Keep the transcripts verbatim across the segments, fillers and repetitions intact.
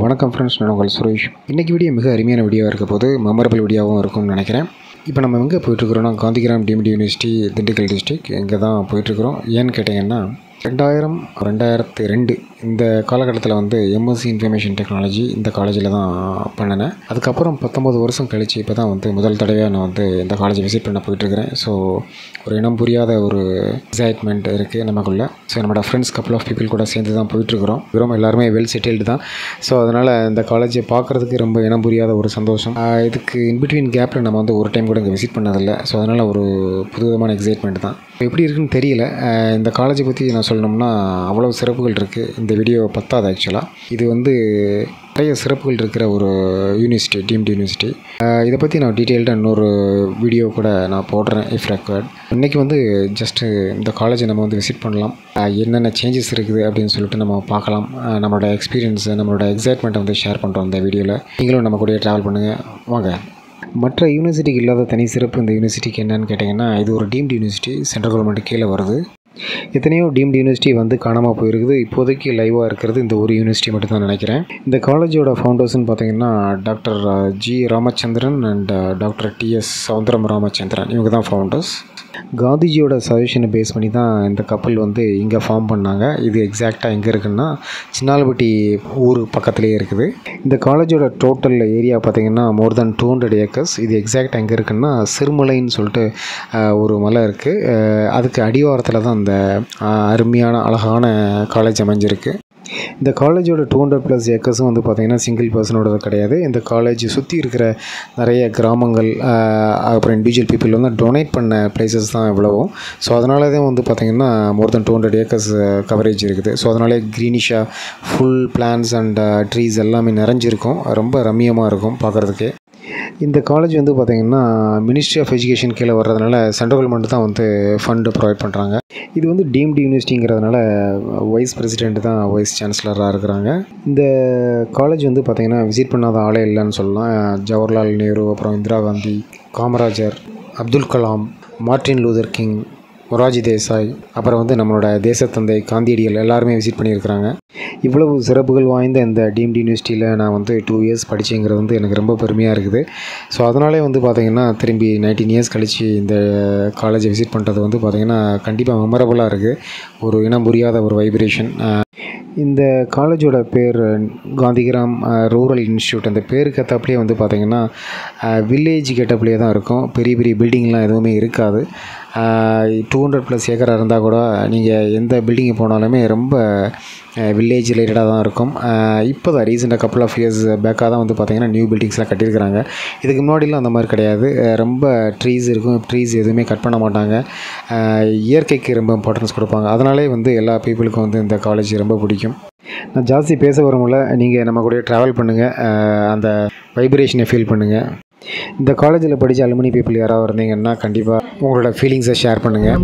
வணக்கம் ஃப்ரெண்ட்ஸ், நான் உங்கள் சுரேஷ். இன்றைக்கி வீடியோ மிக அருமையான வீடியோவாக இருக்க போது மெமரபிள் வீடியோவும் இருக்கும்னு நினைக்கிறேன். இப்போ நம்ம எங்கே போயிட்டுருக்குறோன்னா Gandhigram deemed university Dindigul district இங்கே தான் போயிட்டுருக்குறோம். ஏன்னு கேட்டிங்கன்னா ரெண்டாயிரம் ரெண்டாயிரத்து ரெண்டு இந்த காலகட்டத்தில் வந்து எம்எஸ்சி இன்ஃபர்மேஷன் டெக்னாலஜி இந்த காலேஜில் தான் பண்ணினேன். அதுக்கப்புறம் பத்தொம்பது வருஷம் கழித்து இப்போ தான் வந்து முதல் தடவையாக நான் வந்து இந்த காலேஜை விசிட் பண்ண போயிட்டுருக்கிறேன். ஸோ ஒரு இனம் புரியாத ஒரு எக்ஸைட்மெண்ட் இருக்குது நமக்குள்ளே. ஸோ நம்மளோட ஃப்ரெண்ட்ஸ் கப்பல் ஆஃப் பீப்புள் கூட சேர்ந்து தான் போயிட்டுருக்குறோம். ரொம்ப எல்லாருமே வெல் செட்டில்டு தான். ஸோ அதனால் இந்த காலேஜை பார்க்குறதுக்கு ரொம்ப இனம் புரியாத ஒரு சந்தோஷம். இதுக்கு இன்பிட்வீன் கேப்பில் நம்ம வந்து ஒரு டைம் கூட இங்கே விசிட் பண்ணதில்லை. ஸோ அதனால் ஒரு புதுவிதமான எக்ஸைட்மெண்ட் தான். எப்படி இருக்குன்னு தெரியல. இந்த காலேஜை பற்றி நான் சொல்லணும்னா அவ்வளோ சிறப்புகள் இருக்குது. இந்த வீடியோ பத்தாது ஆக்சுவலாக. இது வந்து நிறைய சிறப்புகள் இருக்கிற ஒரு யூனிவர்சிட்டி, டீம்டு யூனிவர்சிட்டி. இதை பற்றி நான் டீட்டெயில்டாக இன்னொரு வீடியோ கூட நான் போடுறேன் இஃப் ரெக்வயர்ட். இன்றைக்கி வந்து ஜஸ்ட்டு இந்த காலேஜை நம்ம வந்து விசிட் பண்ணலாம், என்னென்ன சேஞ்சஸ் இருக்குது அப்படின்னு சொல்லிட்டு நம்ம பார்க்கலாம். நம்மளோட எக்ஸ்பீரியன்ஸை, நம்மளோட எக்ஸைட்மெண்ட்டை வந்து ஷேர் பண்ணுறோம் இந்த வீடியோவில். நீங்களும் நம்ம கூட ட்ராவல் பண்ணுங்கள் வாங்க. மற்ற யூனிவர்சிட்டிக்கு இல்லாத தனி சிறப்பு இந்த யூனிவர்சிட்டிக்கு என்னென்னு கேட்டிங்கன்னா, இது ஒரு டீம்டு யூனிவர்சிட்டி, சென்ட்ரல் கவர்மெண்ட் கீழே வருது. எத்தனையோ டீம்டு யூனிவர்சிட்டி வந்து காணாமல் போயிருக்குது. இப்போதைக்கு லைவாக இருக்கிறது இந்த ஒரு யூனிவர்சிட்டி மட்டும் தான் நினைக்கிறேன். இந்த காலேஜோட ஃபவுண்டர்ஸ்னு பார்த்தீங்கன்னா doctor G Ramachandran and doctor TS Soundaram Ramachandran, இவங்க தான் ஃபவுண்டர்ஸ். காந்திஜியோட சஜஷனை பேஸ் பண்ணி தான் இந்த கப்பல் வந்து இங்கே ஃபார்ம் பண்ணாங்க. இது எக்ஸாக்டாக எங்கே இருக்குன்னா சின்னாலப்பட்டி ஊர் பக்கத்துலேயே இருக்குது. இந்த காலேஜோட டோட்டல் ஏரியா பார்த்திங்கன்னா more than two hundred acres. இது எக்ஸாக்டாக எங்கே இருக்குன்னா சிறுமலைன்னு சொல்லிட்டு ஒரு மலை இருக்குது. அதுக்கு அடிவாரத்தில் தான் இந்த அருமையான அழகான காலேஜ் அமைஞ்சிருக்கு. இந்த காலேஜோட டூ ஹண்ட்ரட் ப்ளஸ் ஏக்கர்ஸும் வந்து பார்த்திங்கன்னா சிங்கிள் பர்சனோடது கிடையாது. இந்த காலேஜ் சுற்றி இருக்கிற நிறைய கிராமங்கள் அப்புறம் இண்டிவிஜுவல் பீப்புள் வந்து டொனேட் பண்ண பிளேசஸ் தான் இவ்வளவும். ஸோ அதனால தான் வந்து பார்த்திங்கன்னா more than two hundred acres coverage இருக்குது. ஸோ அதனாலே க்ரீனிஷாக ஃபுல் பிளான்ஸ் அண்ட் ட்ரீஸ் எல்லாமே நிறைஞ்சிருக்கும். ரொம்ப ரம்மியமாக இருக்கும் பார்க்குறதுக்கே. இந்த காலேஜ் வந்து பார்த்திங்கன்னா மினிஸ்ட்ரி ஆஃப் எஜுகேஷன் கீழே வர்றதுனால சென்ட்ரல் கவர்மெண்ட் தான் வந்து ஃபண்டு ப்ரொவைட் பண்ணுறாங்க. இது வந்து டீம்டு யூனிவர்சிட்டிங்கிறதுனால வைஸ் பிரசிடெண்ட் தான் வைஸ் சான்சலராக இருக்கிறாங்க. இந்த காலேஜ் வந்து பார்த்திங்கன்னா விசிட் பண்ணாத ஆளே இல்லைன்னு சொல்லலாம். ஜவஹர்லால் நேரு, அப்புறம் Indira Gandhi, Kamarajar, Abdul Kalam, Martin Luther King, Morarji Desai, அப்புறம் வந்து நம்மளோட தேசத்தந்தை காந்தியடிகள் எல்லாருமே விசிட் பண்ணியிருக்கிறாங்க. இவ்வளவு சிறப்புகள் வாய்ந்த இந்த டீம்டு யூனிவர்சிட்டியில் நான் வந்து டூ இயர்ஸ் படித்தேங்கிறது வந்து எனக்கு ரொம்ப பெருமையாக இருக்குது. ஸோ அதனாலே வந்து பார்த்திங்கன்னா திரும்பி நைன்டீன் இயர்ஸ் கழித்து இந்த காலேஜை விசிட் பண்ணுறது வந்து பார்த்திங்கன்னா கண்டிப்பாக மெமரபுளாக இருக்குது. ஒரு இனம் புரியாத ஒரு வைப்ரேஷன். இந்த காலேஜோட பேர் காந்திகிராம் ரூரல் இன்ஸ்டியூட். அந்த பேருக்கு ஏற்றப்படியே வந்து பார்த்திங்கன்னா வில்லேஜ் கெட்டப்லேயே தான் இருக்கும். பெரிய பெரிய பில்டிங்லாம் எதுவுமே இருக்காது. டூ ஹண்ட்ரட் ப்ளஸ் ஏக்கராக இருந்தால் கூட நீங்கள் எந்த பில்டிங்கு போனாலுமே ரொம்ப வில்லேஜ் ரிலேட்டடாக தான் இருக்கும். இப்போ தான் ரீசெண்டாக கப்பல் ஆஃப் இயர்ஸ் பேக்காக தான் வந்து பார்த்திங்கன்னா நியூ பில்டிங்ஸ்லாம் கட்டியிருக்கிறாங்க. இதுக்கு முன்னாடிலாம் அந்த மாதிரி கிடையாது. ரொம்ப ட்ரீஸ் இருக்கும். ட்ரீஸ் எதுவுமே கட் பண்ண மாட்டாங்க. இயற்கைக்கு ரொம்ப இம்பார்ட்டன்ஸ் கொடுப்பாங்க. அதனாலே வந்து எல்லா பீப்புளுக்கும் வந்து இந்த காலேஜ் ரொம்ப பிடிக்கும். நான் ஜாஸ்தி பேச வரும்ல, நீங்கள் நம்ம கூட ட்ராவல் பண்ணுங்கள், அந்த வைப்ரேஷனை ஃபீல் பண்ணுங்கள். இந்த காலேஜில் படித்த அலுமினி பீப்புள் யாராவது இருந்தீங்கன்னா கண்டிப்பாக உங்களோட ஃபீலிங்ஸை ஷேர் பண்ணுங்கள்.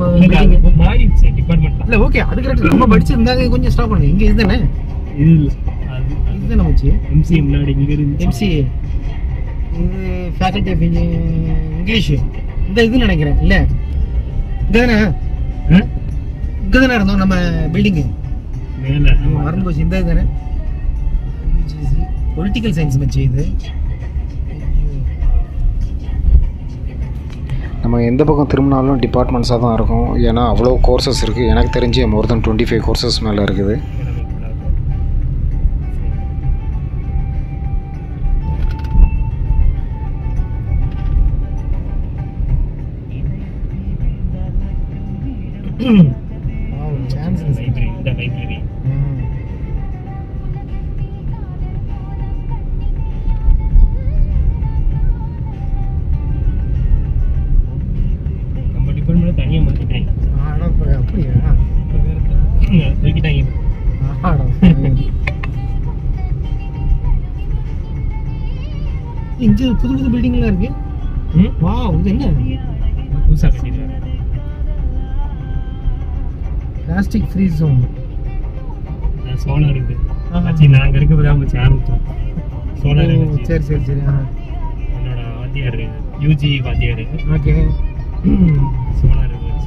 இல்லை ஓகே, அது கரெக்ட். நம்ம படிச்சிருந்தாங்க கொஞ்சம் ஸ்டாப் பண்ணுங்க. இங்கே இதுதானே இது இதுதானே வச்சு எம்சிஏ முன்னாடி இங்கே இருந்து எம்சிஏ இது ஃபேக்கல்ட்டி ஆஃப் இங்கிலீஷு இந்த இது நினைக்கிறேன். இல்லை இங்கே தானே இங்கே தானே இருந்தோம் நம்ம பில்டிங்கு மறந்து போச்சு. இந்த இது தானே பொலிட்டிக்கல் சயின்ஸ் வச்சு இது. நம்ம எந்த பக்கம் திரும்பினாலும் டிபார்ட்மெண்ட்ஸாக தான் இருக்கும். ஏன்னா அவ்வளோ கோர்சஸ் இருக்குது. எனக்கு தெரிஞ்சு more than twenty five courses மேலே இருக்குது. தனியாக மாற்றிட்டேன். அப்படியா? தூக்கிட்டாங்க. இங்கே புது புது பில்டிங்லாம் இருக்கு. வா, இது என்ன புதுசாக கட்டிடுறாங்க. Plastic free zone. சோலார் இருக்குது. ஆச்சு நாங்கள் இருக்கிறது அவங்க ஆரம்பித்தோம். சோலார். சரி சரி சரி. என்னோட வாத்தியார் யூஜி வாத்தியார். ஓகே. சோலார் வச்சு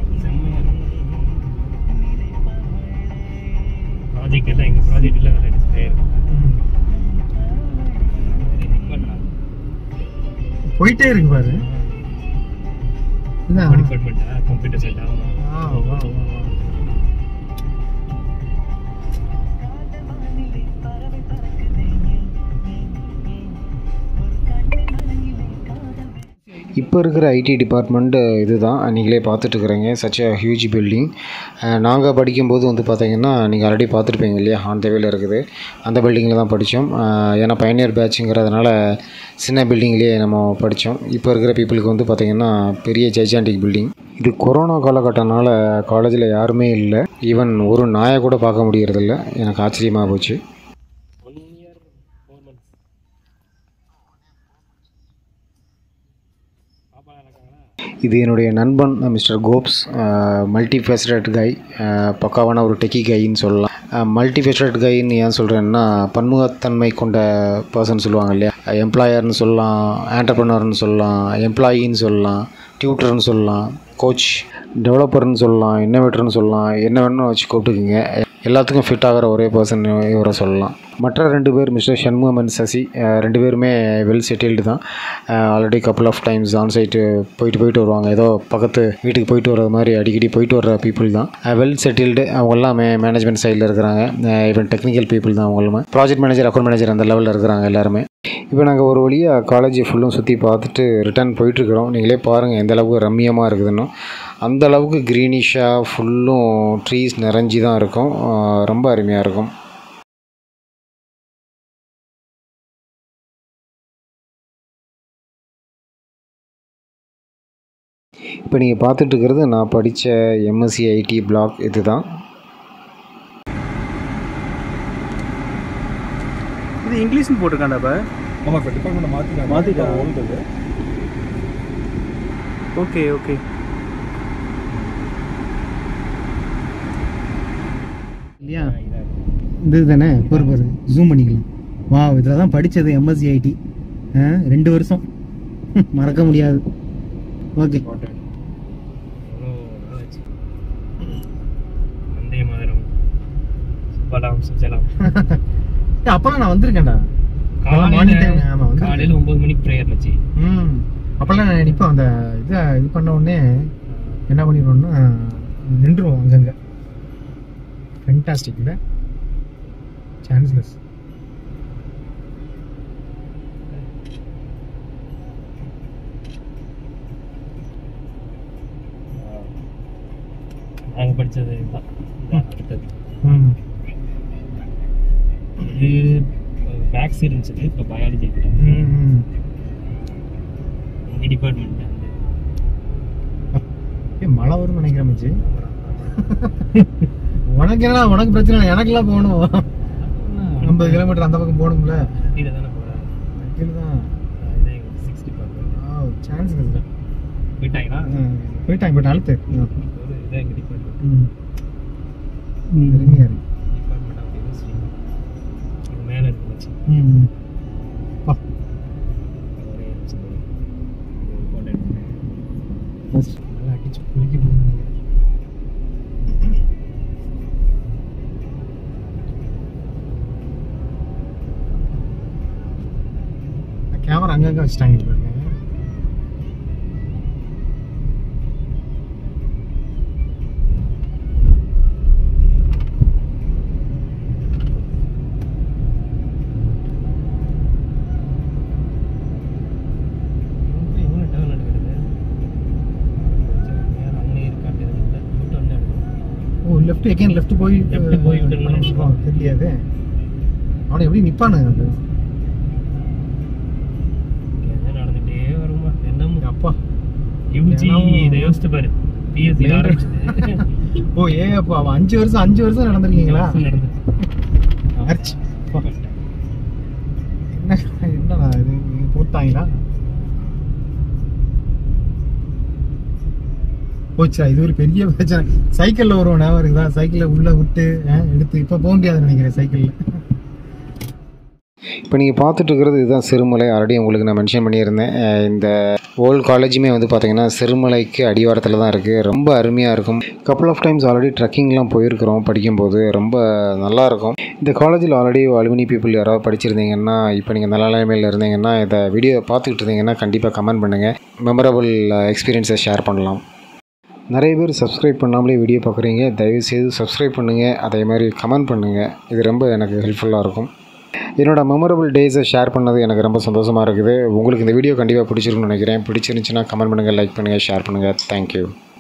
செம்மையாக ப்ராஜெக்ட் எல்லாம் எங்கள் ப்ராஜெக்ட் எல்லாம் போயிட்டே இருக்கு பாரு. டிபார்ட்மெண்ட்டா கம்ப்யூட்டர் சைட். ஆ வா வா வா. இப்போ இருக்கிற ஐடி டிபார்ட்மெண்ட்டு இது தான் நீங்களே பார்த்துட்ருக்குறீங்க. Such a huge building. நாங்கள் படிக்கும்போது வந்து பார்த்திங்கன்னா நீங்கள் ஆல்ரெடி பார்த்துருப்பீங்க இல்லையா, ஆன் த வேல இருக்குது. அந்த பில்டிங்கில் தான் படித்தோம். ஏன்னா பயனியர் பேட்சுங்கிறதுனால சின்ன பில்டிங்லேயே நம்ம படித்தோம். இப்போ இருக்கிற பீப்புளுக்கு வந்து பார்த்திங்கன்னா பெரிய ஜைஜாண்டிக் பில்டிங். இது கொரோனா காலகட்டனால காலேஜில் யாருமே இல்லை. ஈவன் ஒரு நாயை கூட பார்க்க முடியறதில்ல. எனக்கு ஆச்சரியமாக போச்சு. இது என்னுடைய நண்பன் mister Gops. Multi faceted guy, பக்காவான ஒரு டெக்கி கைன்னு சொல்லலாம். மல்டி ஃபேசட் கைன்னு ஏன் சொல்கிறேன்னா, பன்முகத்தன்மை கொண்ட பர்சன் சொல்லுவாங்க இல்லையா. எம்ப்ளாயர்னு சொல்லலாம், ஆண்டர்ப்ரனர்னு சொல்லலாம், எம்ப்ளாயின்னு சொல்லலாம், டியூட்டர்னு சொல்லலாம், கோச், டெவலப்பர்னு சொல்லலாம், இன்னோவேட்டர்னு சொல்லலாம். என்ன வேணும்னு வச்சு கூப்பிட்டுக்குங்க. எல்லாத்துக்கும் ஃபிட் ஆகிற ஒரே பர்சன் இவரை சொல்லலாம். மற்ற ரெண்டு பேர் மிஸ்டர் ஷண்முகம் அண்ட் சசி, ரெண்டு பேருமே வெல் செட்டில்டு தான். Already couple of times on site போயிட்டு போயிட்டு வருவாங்க. ஏதோ பக்கத்து வீட்டுக்கு போயிட்டு வர்றது மாதிரி அடிக்கடி போயிட்டு வர்ற பீப்புள் தான். Well settled. அவங்கெல்லாம் மே மேனேஜ்மெண்ட் சைடில் இருக்கிறாங்க. ஈவன் டெக்னிக்கல் பீப்புள் தான் அவங்களுமே. ப்ராஜெக்ட் மேனேஜர், அக்கௌண்ட் மேனேஜர் அந்த லெவலில் இருக்கிறாங்க எல்லாருமே. இப்போ நாங்கள் ஒரு வழியாக காலேஜ் ஃபுல்லும் சுற்றி பார்த்துட்டு ரிட்டர்ன் போயிட்டுருக்குறோம். நீங்களே பாருங்கள் எந்த அளவுக்கு ரம்மியமாக இருக்குதுன்னு. அந்த அளவுக்கு க்ரீனிஷாக ஃபுல்லும் ட்ரீஸ் நிறைஞ்சி தான் இருக்கும். ரொம்ப அருமையாக இருக்கும். இப்போ நீங்கள் பார்த்துட்ருக்கிறது நான் படித்த எம்எஸ்சி ஐடி பிளாக் இது தான். இது இங்கிலீஷ்னு போட்டிருக்காண்டா இப்போ? ஆமாம், இப்போ டிபார்ட்மெண்ட் மாற்றி மாற்றிட்டா ஓல்டு. Okay okay. இல்லையா, இந்த இது தானே பொறு பொறு ஜூம் பண்ணிக்கலாம். வா, இதில் தான் படித்தது எம்எஸ்சி ஐடி. ரெண்டு வருஷம் மறக்க முடியாது. ஓகே. அப்பெல்லாம் நான் வந்திருக்கேன்டா. காலையில் ஒன்பது மணிக்கு ப்ரேயர் வச்சு. ம் அப்பெல்லாம் நான் நிற்பேன். அந்த இதை இது பண்ண உடனே என்ன பண்ணிடுவோம்னா நின்றுவோம் அங்கங்கே. ஃபென்டாஸ்டிக் இல்லை, சான்ஸ்லெஸ். நாங்கள் படித்தது இதுதான். அடுத்தது இது பேக் சைடு இருந்துச்சு. இப்போ பயாலஜி எங்கள் டிபார்ட்மெண்ட். மழை வரும்னு நினைக்கிறேன் மச்சி. உனக்கு என்ன, உனக்கு பிரச்சனை இல்லை, எனக்குலாம் போகணும். ஐம்பது கிலோமீட்டர் அந்த பக்கம் போகணும்ல. கீழே தானே போகிறேன். கீழே தான். இதான் எங்களுக்கு சிக்ஸ் டிபார்ட்மெண்ட். ஆ சான்ஸ் இல்லை. போயிட்டாங்களா? போயிட்டாங்க. பட் அழுத்து இதான் எங்கள் டிபார்ட்மெண்ட். ம் அருமையாக இருக்கு. Department of chemistry. இது மேலே இருந்துச்சு. ம் பா ஒரே நிமிஷம் ஃபோட்டோ எடுத்துனேன். பஸ் நல்லா அடிச்சு குளிக்க போகணும்னு நினைக்கிறேன். கேமரா அங்கங்கே வச்சுட்டாங்க பாருங்க. லெஃப்ட் எகேன் லெஃப்ட் போய் லெஃப்ட் போய் விட்டுறணும். தெரியாது அவனை எப்படி நிற்பானு. அது நடந்துட்டே வருமா என்ன அப்பா யூஜி இதை யோசிச்சு பாரு. பிஎஸ்சி ஆரம்பிச்சது. ஓ ஏ அப்பா அஞ்சு வருஷம் அஞ்சு வருஷம் நடந்திருக்கீங்களா? நடந்துச்சு. என்ன என்னடா இது போட்டாங்களா? போச்சா, இது ஒரு பெரிய பிரச்சனை. சைக்கிளில் வருவோம் ஞாபகம் இருக்குதா? சைக்கிளில் உள்ளே விட்டு எடுத்து இப்போ போக முடியாதுன்னு நினைக்கிறேன் சைக்கிளில். இப்போ நீங்கள் பார்த்துட்டு இருக்கிறது இதுதான் சிறுமலை. ஆல்ரெடி உங்களுக்கு நான் மென்ஷன் பண்ணியிருந்தேன். அஹ் இந்த ஓல்டு காலேஜுமே வந்து பார்த்திங்கன்னா சிறுமலைக்கு அடிவாரத்தில் தான் இருக்குது. ரொம்ப அருமையாக இருக்கும். கப்புள் ஆஃப் டைம்ஸ் ஆல்ரெடி ட்ரெக்கிங்லாம் போயிருக்கிறோம் படிக்கும்போது. ரொம்ப நல்லாயிருக்கும். இந்த காலேஜில் ஆல்ரெடி அலுமினி பீப்புள் யாராவது படிச்சிருந்தீங்கன்னா, இப்போ நீங்கள் நல்ல நிலைமையில் இருந்தீங்கன்னா, இதை வீடியோ பார்த்துக்கிட்டு இருந்தீங்கன்னா கண்டிப்பாக கமெண்ட் பண்ணுங்கள். மெமரபிள் எக்ஸ்பீரியன்ஸை ஷேர் பண்ணலாம். நிறைய பேர் சப்ஸ்கிரைப் பண்ணாமலே வீடியோ பார்க்குறீங்க. தயவுசெய்து சப்ஸ்கிரைப் பண்ணுங்கள். அதே மாதிரி கமெண்ட் பண்ணுங்கள். இது ரொம்ப எனக்கு ஹெல்ப்ஃபுல்லாக இருக்கும். என்னோடய மெமரபிள் டேஸை ஷேர் பண்ணது எனக்கு ரொம்ப சந்தோஷமாக இருக்குது. உங்களுக்கு இந்த வீடியோ கண்டிப்பாக பிடிச்சிருக்குன்னு நினைக்கிறேன். பிடிச்சிருந்துச்சுன்னா கமெண்ட் பண்ணுங்கள், லைக் பண்ணுங்கள், ஷேர் பண்ணுங்கள். தேங்க்யூ.